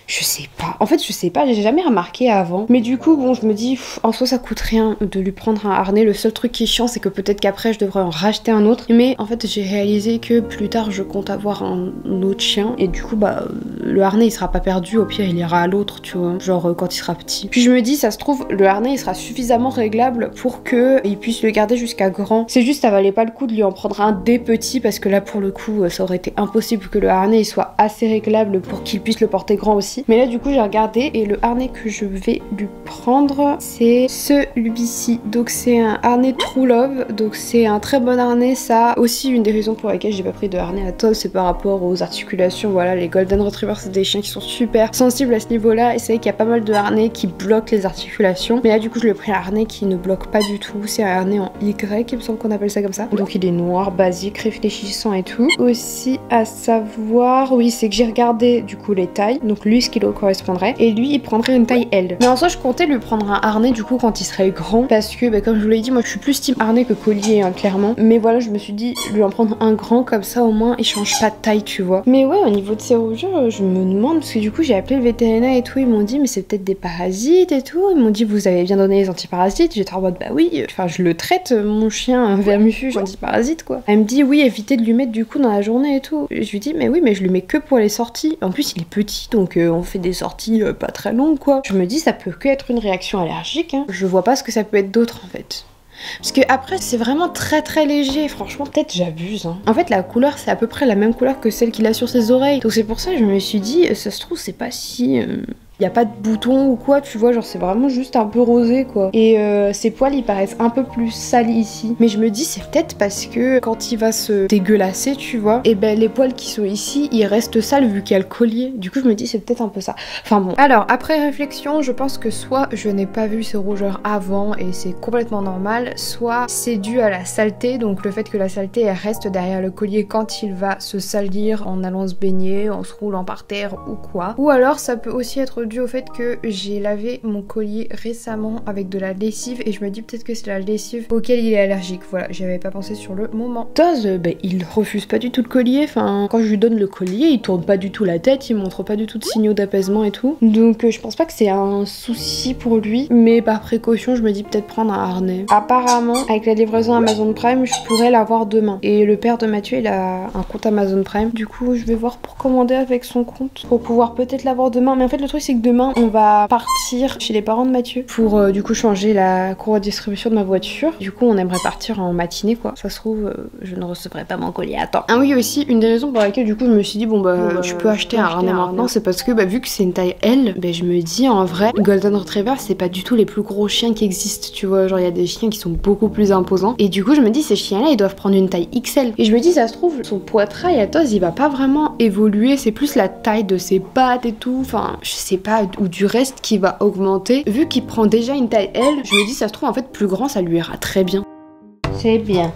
Je sais pas. En fait, je sais pas, j'ai jamais remarqué avant. Mais du coup, bon, je me dis, en soi, ça coûte rien de lui prendre un harnais. Le seul truc qui est chiant, c'est que peut-être qu'après, je devrais en racheter un autre. Mais en fait, j'ai réalisé que plus tard, je compte avoir un autre chien. Et du coup, bah, le harnais, il sera pas perdu. Au pire, il ira à l'autre, tu vois. Genre, quand il sera petit. Puis je me dis, ça se trouve, le harnais, il sera suffisamment réglable pour qu'il puisse le garder jusqu'à grand. C'est juste, ça valait pas le coup de lui en prendre un dès petit. Parce que là, pour le coup, ça aurait été impossible que le harnais il soit assez réglable pour qu'il puisse le porter grand aussi. Mais là du coup j'ai regardé et le harnais que je vais lui prendre c'est celui-ci. Donc c'est un harnais True Love, donc c'est un très bon harnais. Ça aussi une des raisons pour lesquelles j'ai pas pris de harnais à Toz, c'est par rapport aux articulations. Voilà, les Golden Retrievers c'est des chiens qui sont super sensibles à ce niveau là et c'est vrai qu'il y a pas mal de harnais qui bloquent les articulations. Mais là du coup je lui ai pris un harnais qui ne bloque pas du tout. C'est un harnais en Y, il me semble qu'on appelle ça comme ça. Donc il est noir, basique, réfléchissant et tout. Aussi à savoir, oui, c'est que j'ai regardé du coup les tailles, donc lui ce qui lui correspondrait, et lui il prendrait une taille L. Mais en soi je comptais lui prendre un harnais du coup quand il serait grand, parce que bah, comme je vous l'ai dit, moi je suis plus team harnais que collier hein, clairement. Mais voilà, je me suis dit lui en prendre un grand comme ça au moins il change pas de taille, tu vois. Mais ouais, au niveau de ses rougeurs, je me demande, parce que du coup j'ai appelé le vétérinaire et tout, ils m'ont dit mais c'est peut-être des parasites et tout. Ils m'ont dit vous avez bien donné les antiparasites. J'étais en mode bah oui, enfin je le traite mon chien vermifuge antiparasite quoi. Elle me dit oui, évitez de lui mettre du coup dans la journée et tout. Je lui dis mais oui mais je lui mets que pour les sorties. En plus il est petit donc on fait des sorties pas très longues quoi. Je me dis ça peut que être une réaction allergique hein. Je vois pas ce que ça peut être d'autre en fait. Parce que après c'est vraiment très très léger, franchement peut-être j'abuse hein. En fait la couleur c'est à peu près la même couleur que celle qu'il a sur ses oreilles. Donc c'est pour ça que je me suis dit ça se trouve c'est pas si... Y a pas de boutons ou quoi, tu vois, genre c'est vraiment juste un peu rosé quoi. Et ses poils ils paraissent un peu plus sales ici. Mais je me dis c'est peut-être parce que quand il va se dégueulasser, tu vois, et ben les poils qui sont ici ils restent sales vu qu'il y a le collier. Du coup je me dis c'est peut-être un peu ça. Enfin bon. Alors après réflexion, je pense que soit je n'ai pas vu ces rougeurs avant et c'est complètement normal, soit c'est dû à la saleté, donc le fait que la saleté elle reste derrière le collier quand il va se salir en allant se baigner, en se roulant par terre ou quoi. Ou alors ça peut aussi être dû au fait que j'ai lavé mon collier récemment avec de la lessive et je me dis peut-être que c'est la lessive auquel il est allergique. Voilà, j'y avais pas pensé sur le moment. Toz, il refuse pas du tout le collier. Enfin, quand je lui donne le collier, il tourne pas du tout la tête, il montre pas du tout de signaux d'apaisement et tout. Donc je pense pas que c'est un souci pour lui, mais par précaution, je me dis peut-être prendre un harnais. Apparemment, avec la livraison Amazon Prime, je pourrais l'avoir demain. Et le père de Mathieu, il a un compte Amazon Prime. Du coup, je vais voir pour commander avec son compte pour pouvoir peut-être l'avoir demain. Mais en fait, le truc c'est que demain on va partir chez les parents de Mathieu pour du coup changer la courroie de distribution de ma voiture. Du coup on aimerait partir en matinée quoi. Ça se trouve je ne recevrai pas mon collier à temps. Ah oui aussi une des raisons pour laquelle du coup je me suis dit bon bah je peux acheter un harnais maintenant, c'est parce que vu que c'est une taille L, je me dis en vrai Golden Retriever c'est pas du tout les plus gros chiens qui existent, tu vois, genre il y a des chiens qui sont beaucoup plus imposants et du coup je me dis ces chiens là ils doivent prendre une taille XL et je me dis ça se trouve son poitrail à Toz il va pas vraiment évoluer, c'est plus la taille de ses pattes et tout, enfin je sais pas, ou du reste qui va augmenter. Vu qu'il prend déjà une taille L, je me dis ça se trouve en fait plus grand ça lui ira très bien. C'est bien.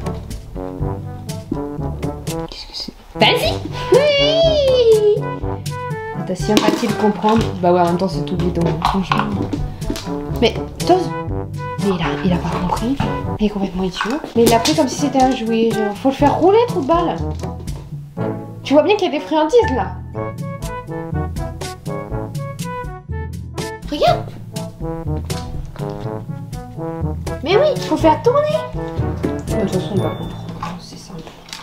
Qu'est-ce que c'est? Vas-y. Oui. T'as si facile de comprendre. Bah ouais en même temps c'est tout bidon, franchement. Mais Toz, mais il a pas compris. Il est complètement idiot. Mais il l'a pris comme si c'était un jouet. Genre, faut le faire rouler trou de balle. Tu vois bien qu'il y a des friandises là. Regarde. Mais oui, il faut faire tourner. De toute façon, il va comprendre. C'est simple.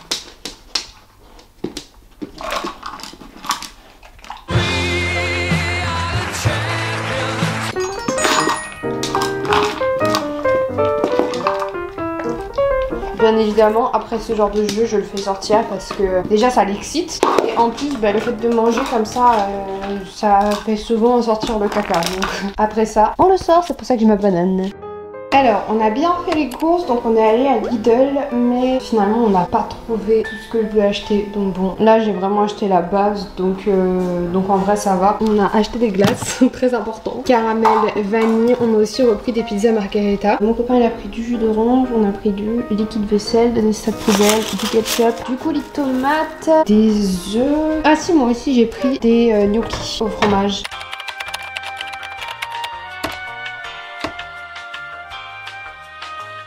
Bien évidemment, après ce genre de jeu, je le fais sortir parce que déjà ça l'excite. Et en plus, le fait de manger comme ça, ça fait souvent sortir le caca. Donc après ça, on le sort, c'est pour ça que j'ai ma banane. Alors, on a bien fait les courses, donc on est allé à Lidl, mais finalement on n'a pas trouvé tout ce que je voulais acheter. Donc bon, là j'ai vraiment acheté la base, donc en vrai ça va. On a acheté des glaces, très important. Caramel, vanille, on a aussi repris des pizzas margarita. Mon copain il a pris du jus d'orange, on a pris du liquide vaisselle, des sacs poubelle, du ketchup, du coulis de tomates, des œufs. Ah si, moi aussi j'ai pris des gnocchis au fromage.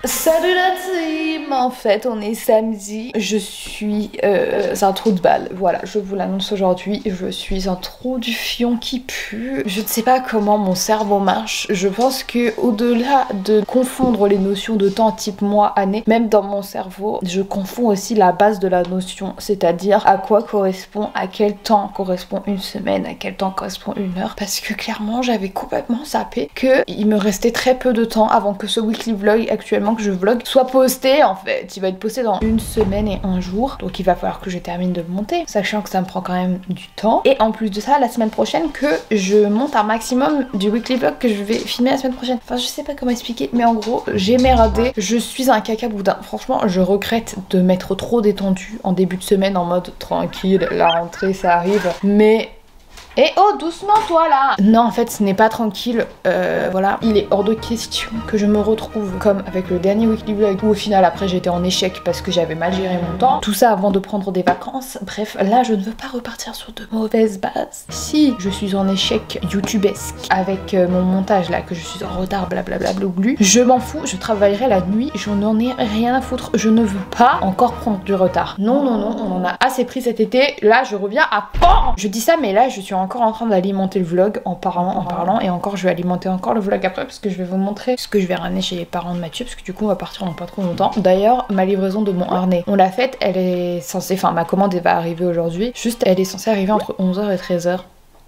Salut la team. En fait on est samedi. Je suis un trou de balle. Voilà, je vous l'annonce aujourd'hui. Je suis un trou du fion qui pue. Je ne sais pas comment mon cerveau marche. Je pense que au-delà de confondre les notions de temps type mois, année, même dans mon cerveau, je confonds aussi la base de la notion. C'est-à-dire à quoi correspond, à quel temps correspond une semaine, à quel temps correspond une heure. Parce que clairement j'avais complètement zappé qu'il me restait très peu de temps avant que ce weekly vlog actuellement que je vlog soit posté. En fait il va être posté dans 1 semaine et 1 jour, donc il va falloir que je termine de le monter, sachant que ça me prend quand même du temps. Et en plus de ça, la semaine prochaine que je monte un maximum du weekly vlog que je vais filmer la semaine prochaine. Enfin je sais pas comment expliquer, mais en gros j'ai merdé, je suis un caca boudin. Franchement je regrette de m'être trop détendue en début de semaine en mode tranquille, la rentrée ça arrive, mais... Et oh, doucement toi là! Non, en fait ce n'est pas tranquille, voilà. Il est hors de question que je me retrouve comme avec le dernier weekly vlog où au final après j'étais en échec parce que j'avais mal géré mon temps. Tout ça avant de prendre des vacances. Bref, là je ne veux pas repartir sur de mauvaises bases. Si je suis en échec youtubesque avec mon montage là, que je suis en retard blablabla blablu, je m'en fous, je travaillerai la nuit, je n'en ai rien à foutre. Je ne veux pas encore prendre du retard. Non, non, non, on en a assez pris cet été. Là je reviens à fond. Je dis ça mais là je suis encore en train d'alimenter le vlog en parlant et encore je vais alimenter encore le vlog après parce que je vais vous montrer ce que je vais ramener chez les parents de Mathieu parce que du coup on va partir dans pas trop longtemps. D'ailleurs ma livraison de mon harnais, on l'a faite, elle est censée, enfin ma commande elle va arriver aujourd'hui, juste elle est censée arriver entre 11h et 13h.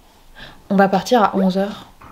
On va partir à 11h.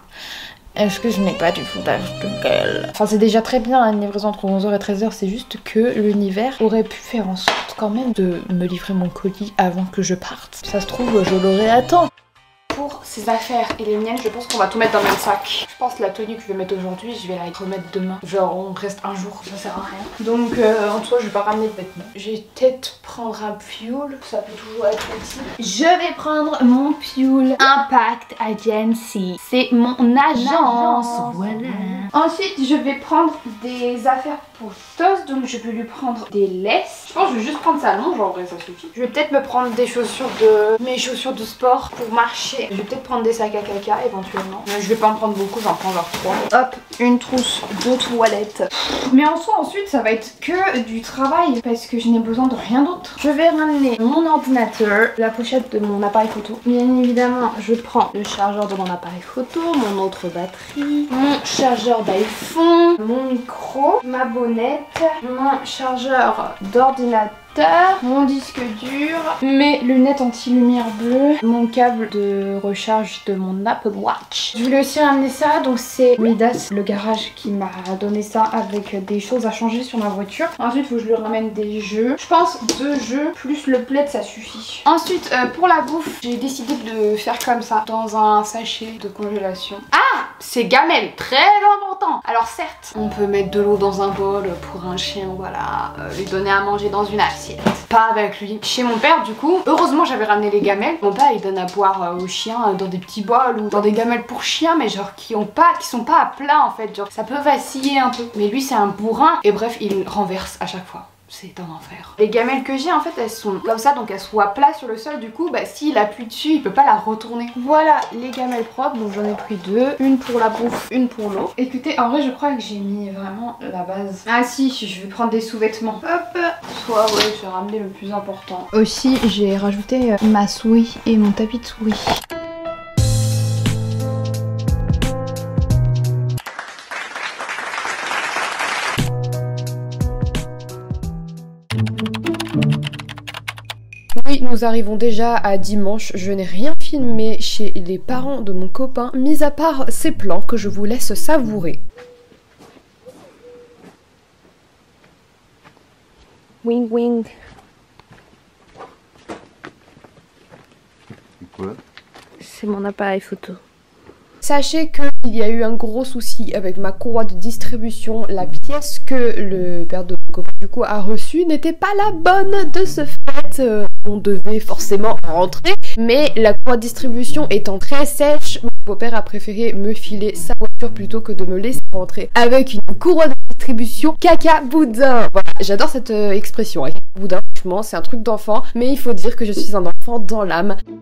Est-ce que je n'ai pas du foutage de gueule? Enfin c'est déjà très bien une livraison entre 11h et 13h, c'est juste que l'univers aurait pu faire en sorte quand même de me livrer mon colis avant que je parte. Ça se trouve je l'aurai à temps. Pour ses affaires et les miennes, je pense qu'on va tout mettre dans le même sac. Je pense que la tenue que je vais mettre aujourd'hui, je vais la remettre demain. Genre on reste un jour, ça sert à rien. Donc en soi je vais pas ramener de vêtements. Je vais peut-être prendre un pull, ça peut toujours être utile. Je vais prendre mon pull Impact Agency. C'est mon agence, voilà. Ensuite je vais prendre des affaires pour Tos, donc je vais lui prendre des laisses. Je pense que je vais juste prendre sa longe, en vrai ça suffit. Je vais peut-être me prendre des chaussures mes chaussures de sport pour marcher. Je vais peut-être prendre des sacs à caca éventuellement. Mais je vais pas en prendre beaucoup, j'en prends genre 3. Hop, une trousse de toilette. Mais en soi ensuite ça va être que du travail parce que je n'ai besoin de rien d'autre. Je vais ramener mon ordinateur, la pochette de mon appareil photo. Bien évidemment je prends le chargeur de mon appareil photo, mon autre batterie, mon chargeur d'iPhone, mon micro, ma bonnette, mon chargeur d'ordinateur, mon disque dur, mes lunettes anti-lumière bleue, mon câble de recharge de mon Apple Watch. Je voulais aussi ramener ça, donc c'est Midas, le garage, qui m'a donné ça avec des choses à changer sur ma voiture. Ensuite il faut que je lui ramène des jeux. Je pense 2 jeux plus le plaid ça suffit. Ensuite pour la bouffe, j'ai décidé de faire comme ça, dans un sachet de congélation. Ah, c'est gamelle, très important. Alors certes, on peut mettre de l'eau dans un bol pour un chien, voilà, lui donner à manger dans une assiette. Pas avec lui. Chez mon père du coup, heureusement j'avais ramené les gamelles. Mon père il donne à boire aux chiens dans des petits bols ou dans des gamelles pour chiens, mais genre qui sont pas à plat en fait, genre ça peut vaciller un peu. Mais lui c'est un bourrin et bref il renverse à chaque fois. C'est un enfer. Les gamelles que j'ai en fait elles sont comme ça, donc elles sont à plat sur le sol, du coup bah s'il appuie dessus il peut pas la retourner. Voilà les gamelles propres, donc j'en ai pris 2, une pour la bouffe, une pour l'eau. Écoutez en vrai je crois que j'ai mis vraiment la base. Ah si, je vais prendre des sous-vêtements. Hop, soit ouais j'ai ramené le plus important. Aussi j'ai rajouté ma souris et mon tapis de souris. Oui, nous arrivons déjà à dimanche, je n'ai rien filmé chez les parents de mon copain, mis à part ces plans que je vous laisse savourer. Wing wing. Quoi? C'est mon appareil photo. Sachez qu'il y a eu un gros souci avec ma courroie de distribution. La pièce que le père de mon copain du coup a reçue n'était pas la bonne de ce fait. On devait forcément rentrer, mais la courroie de distribution étant très sèche, mon beau-père a préféré me filer sa voiture plutôt que de me laisser rentrer avec une courroie de distribution caca boudin. Voilà, j'adore cette expression, caca boudin, franchement c'est un truc d'enfant, mais il faut dire que je suis un enfant dans l'âme.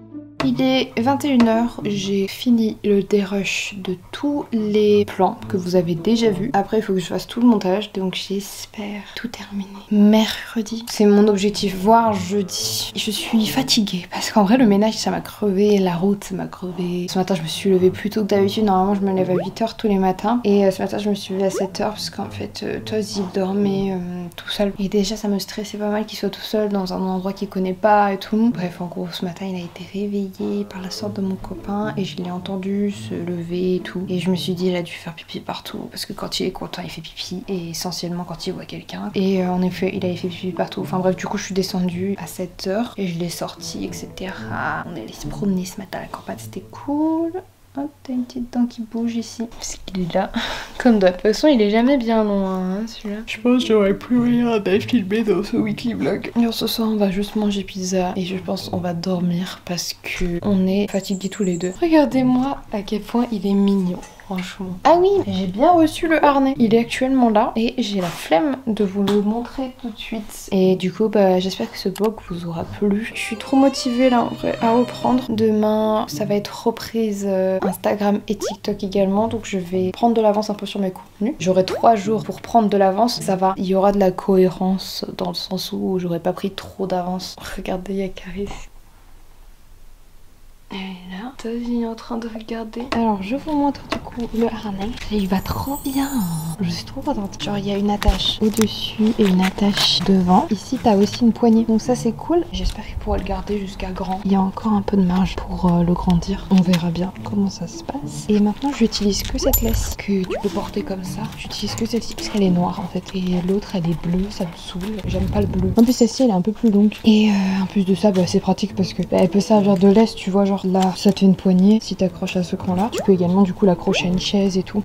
Il est 21h, j'ai fini le dérush de tous les plans que vous avez déjà vus. Après il faut que je fasse tout le montage, donc j'espère tout terminer mercredi. C'est mon objectif, voire jeudi. Je suis fatiguée parce qu'en vrai le ménage ça m'a crevé, la route ça m'a crevé. Ce matin je me suis levée plus tôt que d'habitude, normalement je me lève à 8h tous les matins. Et ce matin je me suis levée à 7h parce qu'en fait Toz il dormait tout seul. Et déjà ça me stressait pas mal qu'il soit tout seul dans un endroit qu'il connaît pas et tout. Bref, en gros ce matin il a été réveillé par la sorte de mon copain et je l'ai entendu se lever et tout. Et je me suis dit il a dû faire pipi partout parce que quand il est content il fait pipi, et essentiellement quand il voit quelqu'un. Et en effet il avait fait pipi partout. Enfin bref, du coup je suis descendue à 7h et je l'ai sorti, etc. On est allé se promener ce matin à la campagne, c'était cool. Hop, t'as une petite dent qui bouge ici. Parce qu'il est là. Comme de toute façon, il est jamais bien loin, hein, celui-là. Je pense que j'aurais plus rien à filmer dans ce weekly vlog. Alors ce soir, on va juste manger pizza et je pense on va dormir parce que on est fatigués tous les deux. Regardez-moi à quel point il est mignon. Franchement. Ah oui, j'ai bien reçu le harnais. Il est actuellement là et j'ai la flemme de vous le montrer tout de suite. Et du coup, bah, j'espère que ce vlog vous aura plu. Je suis trop motivée là en vrai à reprendre. Demain, ça va être reprise Instagram et TikTok également. Donc je vais prendre de l'avance un peu sur mes contenus. J'aurai 3 jours pour prendre de l'avance. Ça va, il y aura de la cohérence dans le sens où j'aurai pas pris trop d'avance. Regardez, il y a Caris. Elle est là, Toz est en train de regarder. Alors je vous montre du coup le harnais. Et il va trop bien. Je suis trop contente. Genre il y a une attache au-dessus et une attache devant. Ici t'as aussi une poignée. Donc ça c'est cool. J'espère qu'il pourra le garder jusqu'à grand. Il y a encore un peu de marge pour le grandir. On verra bien comment ça se passe. Et maintenant j'utilise que cette laisse que tu peux porter comme ça. J'utilise que celle-ci parce qu'elle est noire en fait. Et l'autre elle est bleue, ça me saoule. J'aime pas le bleu. En plus celle-ci elle est un peu plus longue. Et en plus de ça bah, c'est pratique parce que bah, elle peut servir de laisse, tu vois, genre là ça te fait une poignée si t'accroches à ce cran là. Tu peux également du coup l'accrocher à une chaise et tout.